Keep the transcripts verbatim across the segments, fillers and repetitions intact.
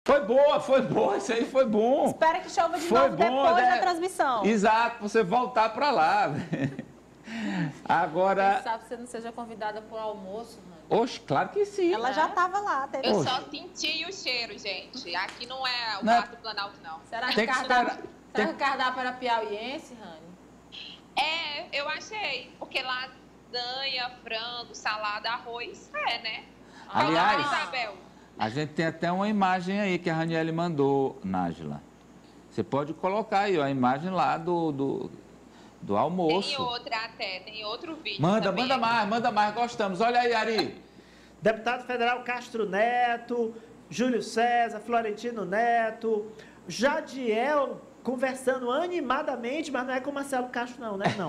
Foi boa, foi boa, isso aí foi bom. Espera que chova de foi novo bom, depois né? da transmissão. Exato, você voltar para lá. Agora... Quem sabe você não seja convidada para o almoço, Rani? Oxe, claro que sim. Ela já estava lá. Teve... Eu Oxe. só senti o cheiro, gente. Aqui não é o Não é- Palácio do Planalto, não. Será que, Tem que o cardápio, esperar- será tem- que o cardápio era piauiense, Rani? É, eu achei. Porque lasanha, frango, salada, arroz, é, né? Aliás- Fala, Isabel. A gente tem até uma imagem aí que a Raniele mandou, Nájila. Você pode colocar aí ó, a imagem lá do, do, do almoço. Tem outra até, tem outro vídeo Manda, também. manda mais, manda mais, gostamos. Olha aí, Ari. Deputado Federal Castro Neto, Júlio César, Florentino Neto, Jadiel conversando animadamente, mas não é com Marcelo Castro não, né? Não.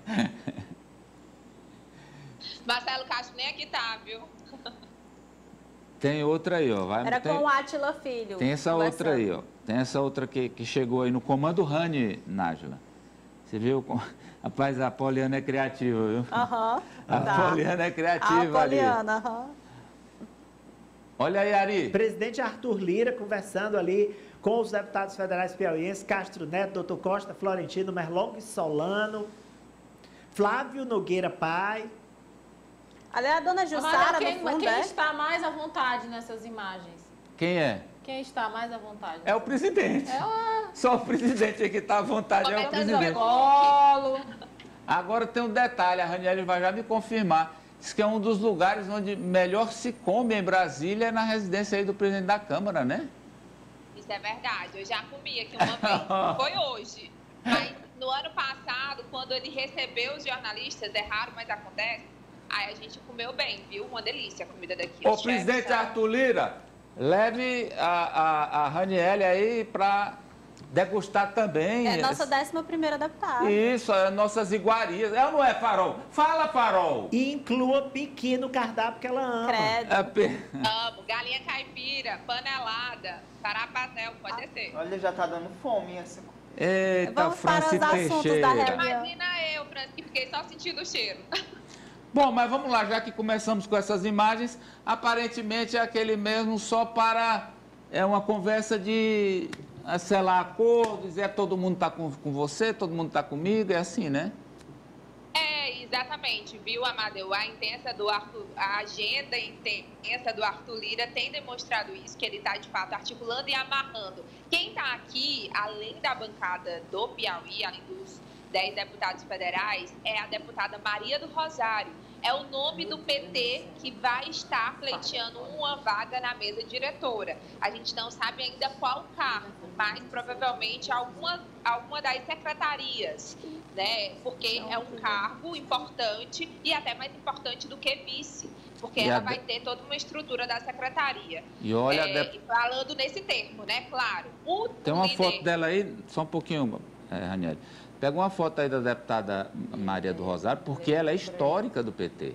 Marcelo Castro nem aqui tá, viu? Tem outra aí, ó. Vai, Era tem, com o Átila Filho. tem essa conversando. outra aí, ó. Tem essa outra que, que chegou aí no comando Rani, Nájila. Você viu? como- Rapaz, a Poliana é criativa, viu? Aham. A tá. Poliana é A criativa, Ari. Poliana, aham. Olha aí, Ari. Presidente Arthur Lira conversando ali com os deputados federais piauienses, Castro Neto, doutor Costa, Florentino, Merlong Solano, Flávio Nogueira Pai. Aliás, a dona Jussara, Mas quem, no fundo, quem é? está mais à vontade nessas imagens? Quem é? Quem está mais à vontade? É o presidente. É o Só o presidente aí que está à vontade, é o Comentando presidente. colo. Agora tem um detalhe, a Raniele vai já me confirmar. Diz que é um dos lugares onde melhor se come em Brasília, é na residência aí do presidente da Câmara, né? Isso é verdade. Eu já comi aqui uma vez. Foi hoje. Mas no ano passado, quando ele recebeu os jornalistas, é raro, mas acontece. Aí a gente comeu bem, viu? Uma delícia a comida daqui. Ô, Os chefes presidente são- Arthur Lira, leve a, a, a Raniele aí para degustar também. É nossa décima primeira deputada. Isso, é nossas iguarias. É ou não é, Farol? Fala, Farol! E inclua piqui no cardápio que ela ama. Credo. É pe- Amo. Galinha caipira, panelada, sarapatel, pode descer. Olha, já tá dando fome essa. Eita, Vamos para Franci os assuntos Teixeira. da reunião. Imagina eu, Francis, que fiquei só sentindo o cheiro. Bom, mas vamos lá, já que começamos com essas imagens, aparentemente é aquele mesmo só para é uma conversa de é, selar acordos, é todo mundo está com, com você, todo mundo está comigo, é assim, né? É, exatamente, viu, Amadeu? A intensa do Arthur, a agenda intensa do Arthur Lira tem demonstrado isso, que ele está, de fato, articulando e amarrando. Quem está aqui, além da bancada do Piauí, além dos dez deputados federais, é a deputada Maria do Rosário. É o nome do P T que vai estar pleiteando uma vaga na mesa diretora. A gente não sabe ainda qual cargo, mas provavelmente alguma, alguma das secretarias, né? Porque é um cargo importante e até mais importante do que vice, porque E ela a vai de- ter toda uma estrutura da secretaria. E olha, É, dep- e falando nesse termo, né? Claro. O tem uma líder- foto dela aí, só um pouquinho, é, Raniele. Pega uma foto aí da deputada Maria do Rosário, porque ela é histórica do P T.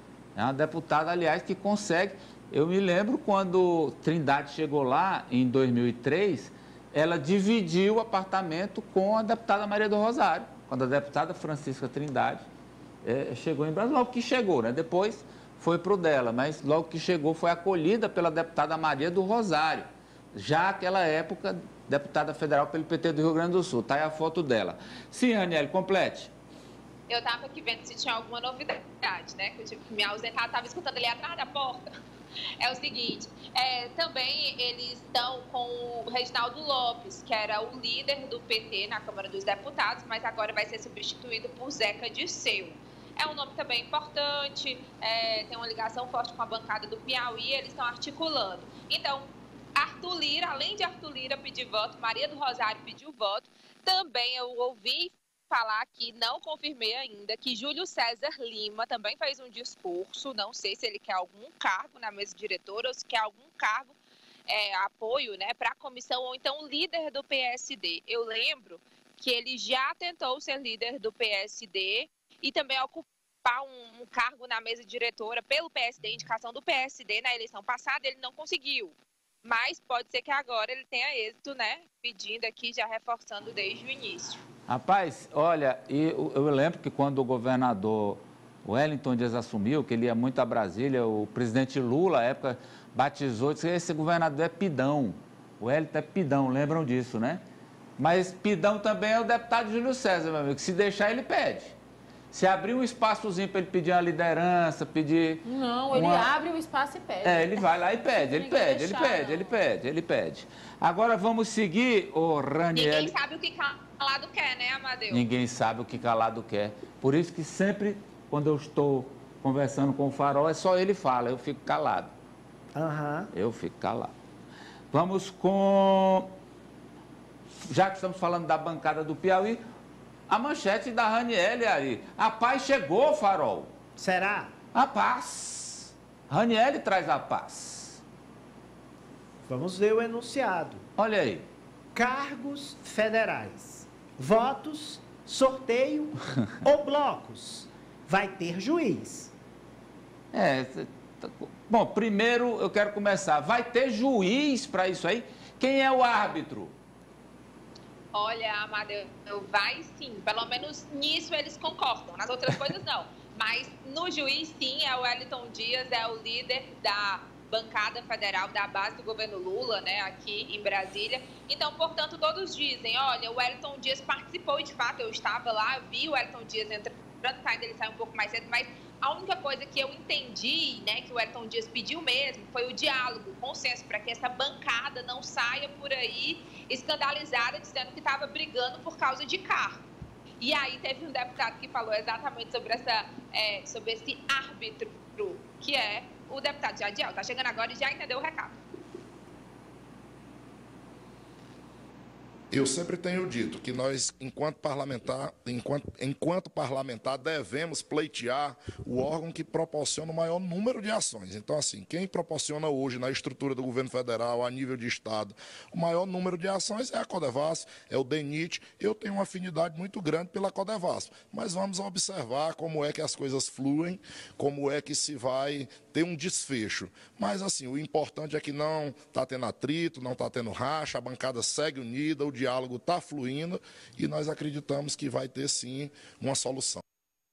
É uma deputada, aliás, que consegue... Eu me lembro quando Trindade chegou lá, em dois mil e três, ela dividiu o apartamento com a deputada Maria do Rosário. Quando a deputada Francisca Trindade eh, chegou em Brasília, logo que chegou, né? Depois foi para o dela, mas logo que chegou foi acolhida pela deputada Maria do Rosário. Já naquela época, deputada federal pelo P T do Rio Grande do Sul. Está aí a foto dela. Sim, Raniele, complete. Eu estava aqui vendo se tinha alguma novidade, né? Que eu tive que me ausentar, estava escutando ali atrás da porta. É o seguinte, é, também eles estão com o Reginaldo Lopes, que era o líder do P T na Câmara dos Deputados, mas agora vai ser substituído por Zeca Dirceu. É um nome também importante, é, tem uma ligação forte com a bancada do Piauí, eles estão articulando. Então, Arthur Lira, além de Arthur Lira pedir voto, Maria do Rosário pediu voto, também eu ouvi falar aqui, não confirmei ainda, que Júlio César Lima também fez um discurso, não sei se ele quer algum cargo na mesa diretora ou se quer algum cargo, é, apoio, né, para a comissão, ou então líder do P S D. Eu lembro que ele já tentou ser líder do P S D e também ocupar um, um cargo na mesa diretora pelo P S D, indicação do P S D na eleição passada, ele não conseguiu. Mas pode ser que agora ele tenha êxito, né? Pedindo aqui, já reforçando desde o início. Rapaz, olha, eu, eu lembro que quando o governador Wellington Dias assumiu, que ele ia muito a Brasília, o presidente Lula, à época, batizou, disse que esse governador é pidão. O Hélito é Pidão, lembram disso, né? Mas Pidão também é o deputado Júlio César, meu amigo. Se deixar, ele pede. Se abrir um espaçozinho para ele pedir uma liderança, pedir... Não, ele uma... abre o espaço e pede. É, ele vai lá e pede, ele pede, ele pede, ele pede, ele pede. Agora vamos seguir, o Raniel. Ninguém sabe o que calado quer, né, Amadeu? Ninguém sabe o que calado quer. Por isso que sempre, quando eu estou conversando com o Farol, é só ele fala, eu fico calado. Aham. Eu fico calado. Vamos com... Já que estamos falando da bancada do Piauí, a manchete da Raniele aí. A paz chegou, Farol. Será? A paz. Raniele traz a paz. Vamos ver o enunciado. Olha aí. Cargos federais. Votos, sorteio ou blocos. Vai ter juiz. É, bom, primeiro eu quero começar. Vai ter juiz para isso aí? Quem é o árbitro? Olha, Amadeu, vai sim. Pelo menos nisso eles concordam. Nas outras coisas, não. Mas no juiz, sim, é o Wellington Dias, é o líder da bancada federal, da base do governo Lula, né, aqui em Brasília. Então, portanto, todos dizem, olha, o Wellington Dias participou e, de fato, eu estava lá, vi o Wellington Dias entrando, saindo, ele saiu um pouco mais cedo, mas a única coisa que eu entendi, né, que o Wellington Dias pediu mesmo, foi o diálogo, o consenso, para que essa bancada não saia por aí escandalizada, dizendo que estava brigando por causa de carro. E aí teve um deputado que falou exatamente sobre, essa, é, sobre esse árbitro, que é o deputado Jadiel. Está chegando agora e já entendeu o recado. Eu sempre tenho dito que nós, enquanto parlamentar, enquanto, enquanto parlamentar, devemos pleitear o órgão que proporciona o maior número de ações. Então, assim, quem proporciona hoje na estrutura do governo federal, a nível de Estado, o maior número de ações é a Codevasf, é o DENIT. Eu tenho uma afinidade muito grande pela Codevasf, mas vamos observar como é que as coisas fluem, como é que se vai ter um desfecho. Mas, assim, o importante é que não está tendo atrito, não está tendo racha, a bancada segue unida, o diálogo está fluindo e nós acreditamos que vai ter, sim, uma solução.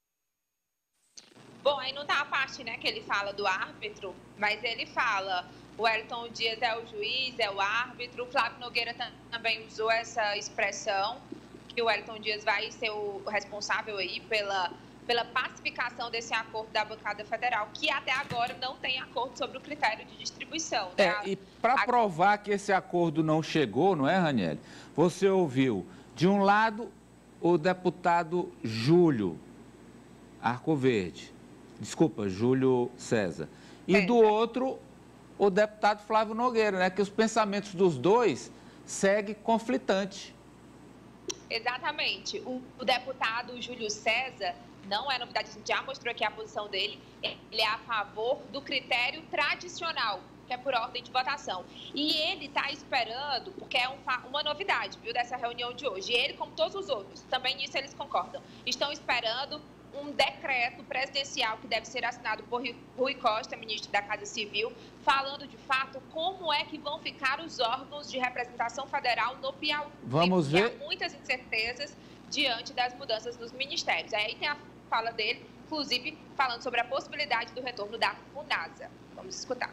Bom, aí não está a parte, né, que ele fala do árbitro, mas ele fala, o Wellington Dias é o juiz, é o árbitro, o Flávio Nogueira também usou essa expressão, que o Wellington Dias vai ser o responsável aí pela... pela pacificação desse acordo da bancada federal, que até agora não tem acordo sobre o critério de distribuição. Né? É, e para provar que esse acordo não chegou, não é, Raniele? Você ouviu, de um lado, o deputado Júlio Arcoverde, desculpa, Júlio César, e é. do outro, o deputado Flávio Nogueira, né? Que os pensamentos dos dois seguem conflitantes. Exatamente. O, o deputado Júlio César, não é novidade, a gente já mostrou aqui a posição dele, ele é a favor do critério tradicional, que é por ordem de votação. E ele está esperando, porque é um, uma novidade, viu, dessa reunião de hoje. E ele, como todos os outros, também nisso eles concordam, estão esperando um decreto presidencial que deve ser assinado por Rui Costa, ministro da Casa Civil, falando de fato como é que vão ficar os órgãos de representação federal no Piauí. Vamos ver. Há muitas incertezas diante das mudanças nos ministérios. Aí tem a fala dele, inclusive falando sobre a possibilidade do retorno da FUNASA. Vamos escutar.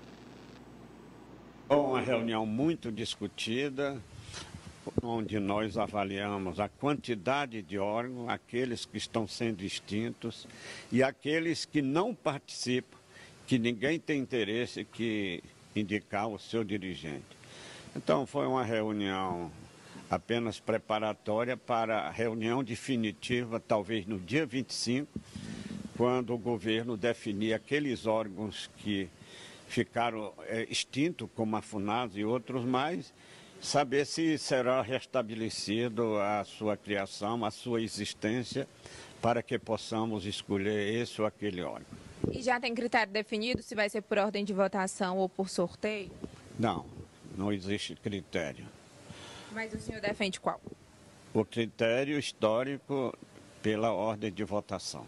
Uma reunião muito discutida, onde nós avaliamos a quantidade de órgãos, aqueles que estão sendo extintos e aqueles que não participam, que ninguém tem interesse que indicar o seu dirigente. Então foi uma reunião apenas preparatória para a reunião definitiva, talvez no dia vinte e cinco, quando o governo definir aqueles órgãos que ficaram é, extintos, como a FUNASA e outros mais, saber se será restabelecido a sua criação, a sua existência, para que possamos escolher esse ou aquele órgão. E já tem critério definido se vai ser por ordem de votação ou por sorteio? Não, não existe critério. Mas o senhor defende qual? O critério histórico pela ordem de votação.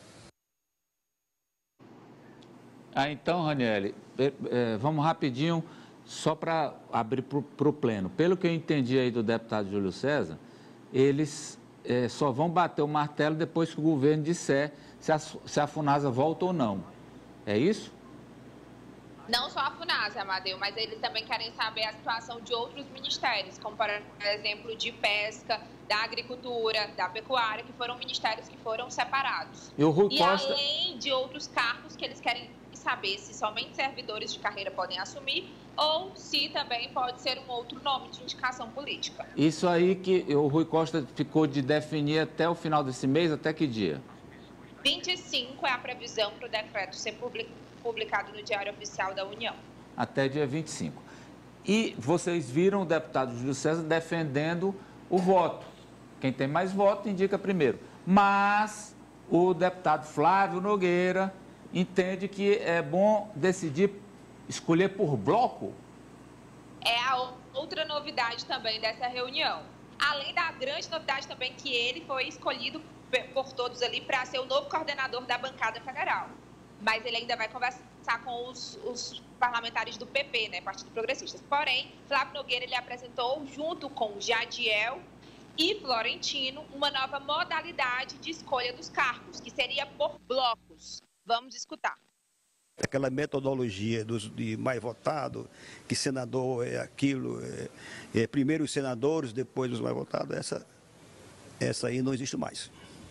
Ah, então, Raniele, é, é, vamos rapidinho, só para abrir para o pleno. Pelo que eu entendi aí do deputado Júlio César, eles é, só vão bater o martelo depois que o governo disser se a, se a FUNASA volta ou não. É isso? Não só a FUNASA, Amadeu, mas eles também querem saber a situação de outros ministérios, como, por exemplo, de pesca, da agricultura, da pecuária, que foram ministérios que foram separados. E o Rui E Costa... além de outros cargos que eles querem saber se somente servidores de carreira podem assumir ou se também pode ser um outro nome de indicação política. Isso aí que o Rui Costa ficou de definir até o final desse mês, até que dia? vinte e cinco é a previsão para o decreto ser publicado no Diário Oficial da União. Até dia vinte e cinco. E vocês viram o deputado Júlio César defendendo o voto. Quem tem mais voto indica primeiro. Mas o deputado Flávio Nogueira entende que é bom decidir, escolher por bloco? É a outra novidade também dessa reunião. Além da grande novidade também que ele foi escolhido por todos ali para ser o novo coordenador da bancada federal. Mas ele ainda vai conversar com os, os parlamentares do P P, né, Partido Progressista. Porém, Flávio Nogueira ele apresentou, junto com Jadiel e Florentino, uma nova modalidade de escolha dos cargos, que seria por blocos. Vamos escutar. Aquela metodologia dos, de mais votado, que senador é aquilo, é, é primeiro os senadores, depois os mais votados, essa, essa aí não existe mais.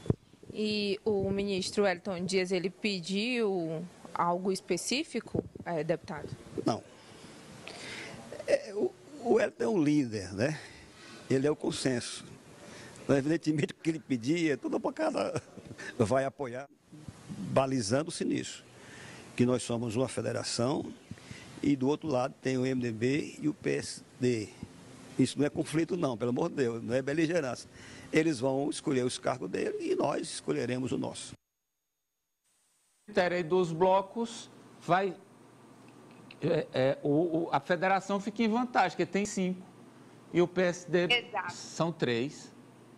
E o ministro Wellington Dias, ele pediu algo específico, é, deputado? Não. É, o, o Wellington é um líder, né? Ele é o consenso. Então, evidentemente, o que ele pedia, toda a bancada vai apoiar, balizando-se nisso. Que nós somos uma federação e do outro lado tem o M D B e o P S D. Isso não é conflito não, pelo amor de Deus, não é beligerância. Eles vão escolher os cargos dele e nós escolheremos o nosso. O critério dos blocos vai... É, é, o, o, a federação fica em vantagem, porque tem cinco. E o P S D Exato. São três.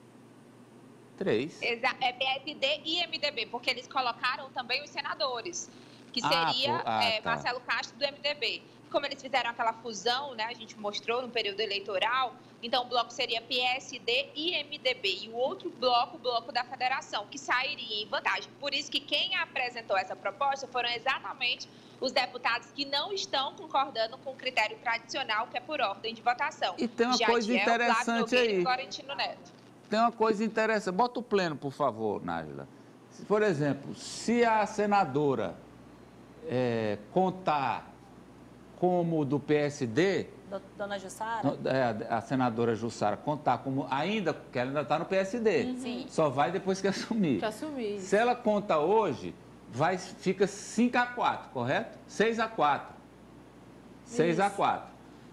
Três. Exato. É P S D e M D B, porque eles colocaram também os senadores, que Ah, seria pô, ah, é, tá. Marcelo Castro do M D B. Como eles fizeram aquela fusão, né, a gente mostrou no período eleitoral, então o bloco seria P S D e M D B. E o outro bloco, o bloco da federação, que sairia em vantagem. Por isso que quem apresentou essa proposta foram exatamente os deputados que não estão concordando com o critério tradicional, que é por ordem de votação. E tem uma Jadiel, coisa Flávio interessante Nogueira aí. e Florentino Neto. Tem uma coisa interessante. Bota o pleno, por favor, Nájila. Por exemplo, se a senadora é, contar como do P S D... Do- Dona Jussara? É, a senadora Jussara contar como... Ainda, porque ela ainda está no P S D. Sim. Só vai depois que assumir. Que assumir. Se ela conta hoje, vai, fica cinco a quatro, correto? seis a quatro. seis a quatro.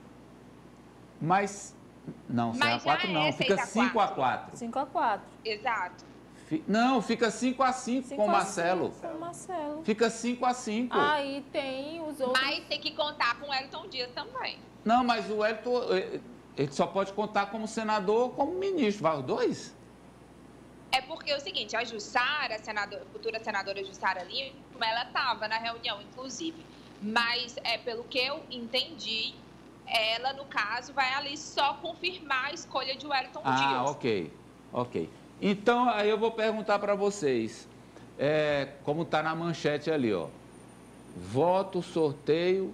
Mas... Não, seis a Mas quatro já não. é Fica seis a cinco a quatro. quatro. cinco a quatro. Exato. Fi- Não, fica cinco a cinco com o Marcelo. Com o Marcelo. Fica cinco a cinco. Aí tem os outros. Mas tem que contar com o Wellington Dias também. Não, mas o Wellington, eh, ele só pode contar como senador ou como ministro. Vai os dois? É porque é o seguinte, a Jussara, a senadora, futura senadora Jussara Lima, ela estava na reunião, inclusive. Mas, é, pelo que eu entendi, ela, no caso, vai ali só confirmar a escolha de Wellington Ah, Dias. ok, ok. Então, aí eu vou perguntar para vocês, é, como está na manchete ali, ó. Voto, sorteio.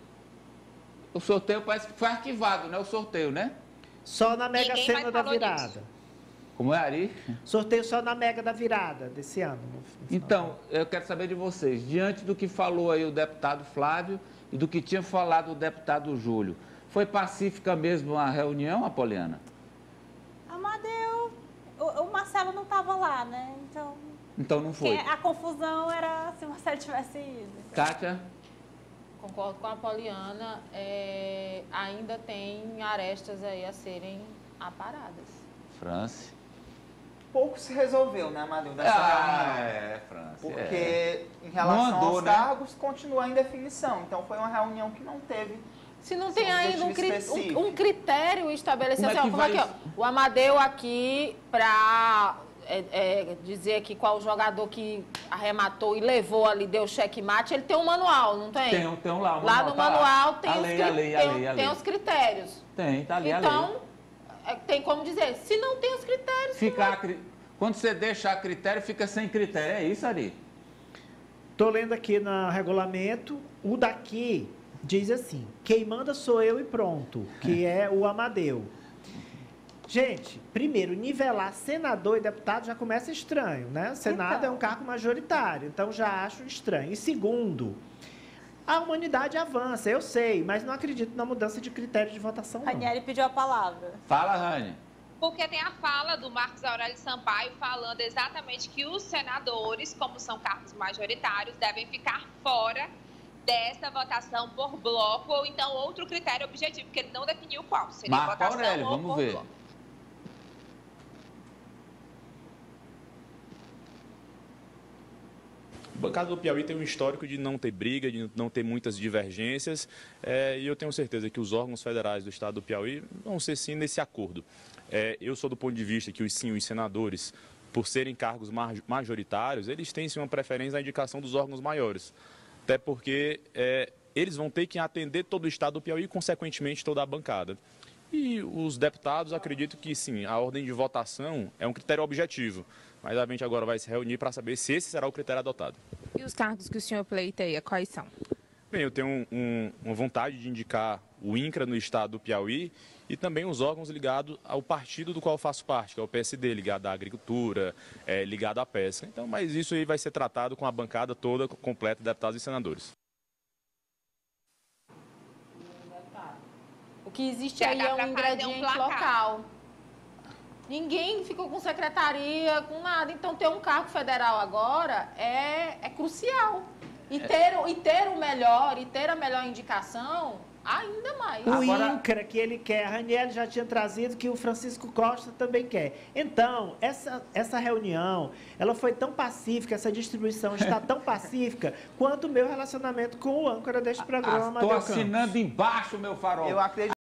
O sorteio parece que foi arquivado, né? O sorteio, né? Só na Mega Ninguém Sena mais da falou virada. disso. Como é, Ari? Sorteio só na Mega da virada desse ano. no- no final. Então, eu quero saber de vocês, diante do que falou aí o deputado Flávio e do que tinha falado o deputado Júlio, foi pacífica mesmo a reunião, Apoliana? Amadeu, o, o Marcelo não estava lá, né? Então, Então não foi. quem- a confusão era se o Marcelo tivesse ido. Kátia? Concordo com a Poliana, é, ainda tem arestas aí a serem aparadas. France? Pouco se resolveu, né, Amadeu, dessa Ah, reunião. é, France. Porque é. em relação Não andou, aos né? cargos, continua em definição. Então foi uma reunião que não teve. Se não tem Sim, ainda um, objetivo cri- específico. um- um critério estabelecido, Como é assim, ó, que como aqui, vai ó, o Amadeu aqui para dizer aqui qual o jogador que arrematou e levou ali, deu checkmate, ele tem um manual, não tem? Tem, um- tem um lá. um Lá no tá manual tem, a os, lei, cri- a lei, a tem, lei, a tem lei. os critérios. Tem, tá ali a lei. Então, é, tem como dizer, se não tem os critérios, Fica a cri- Quando você deixa a critério, fica sem critério. É isso, Ari? Estou lendo aqui no regulamento, o daqui diz assim, quem manda sou eu e pronto, que é o Amadeu. Gente, primeiro, nivelar senador e deputado já começa estranho, né? O Senado então. é um cargo majoritário, então já acho estranho. E segundo, a humanidade avança, eu sei, mas não acredito na mudança de critério de votação, não. Ranieri pediu a palavra. Fala, Rani. Porque tem a fala do Marcos Aurélio Sampaio falando exatamente que os senadores, como são cargos majoritários, devem ficar fora dessa votação por bloco ou então outro critério objetivo, porque ele não definiu qual. Seria Marco votação Aurélio, ou vamos por ver. bloco. A bancada do Piauí tem um histórico de não ter briga, de não ter muitas divergências, é, e eu tenho certeza que os órgãos federais do estado do Piauí vão ser sim nesse acordo. É, eu sou do ponto de vista que os, sim, os senadores, por serem cargos majoritários, eles têm sim uma preferência na indicação dos órgãos maiores, até porque é, eles vão ter que atender todo o estado do Piauí e, consequentemente, toda a bancada. E os deputados, acredito que sim, a ordem de votação é um critério objetivo, mas a gente agora vai se reunir para saber se esse será o critério adotado. E os cargos que o senhor pleiteia, quais são? Bem, eu tenho um, um, uma vontade de indicar o INCRA no estado do Piauí e também os órgãos ligados ao partido do qual eu faço parte, que é o P S D, ligado à agricultura, é, ligado à pesca. Então, mas isso aí vai ser tratado com a bancada toda completa de deputados e senadores. O que existe aí é um ingrediente local. Ninguém ficou com secretaria, com nada. Então, ter um cargo federal agora é, é crucial. E ter, e ter o melhor, e ter a melhor indicação, ainda mais. O Agora... INCRA que ele quer, a Ranieri já tinha trazido, que o Francisco Costa também quer. Então, essa, essa reunião, ela foi tão pacífica, essa distribuição está tão pacífica, quanto o meu relacionamento com o âncora deste programa. Estou assinando embaixo, meu farol. Eu acredito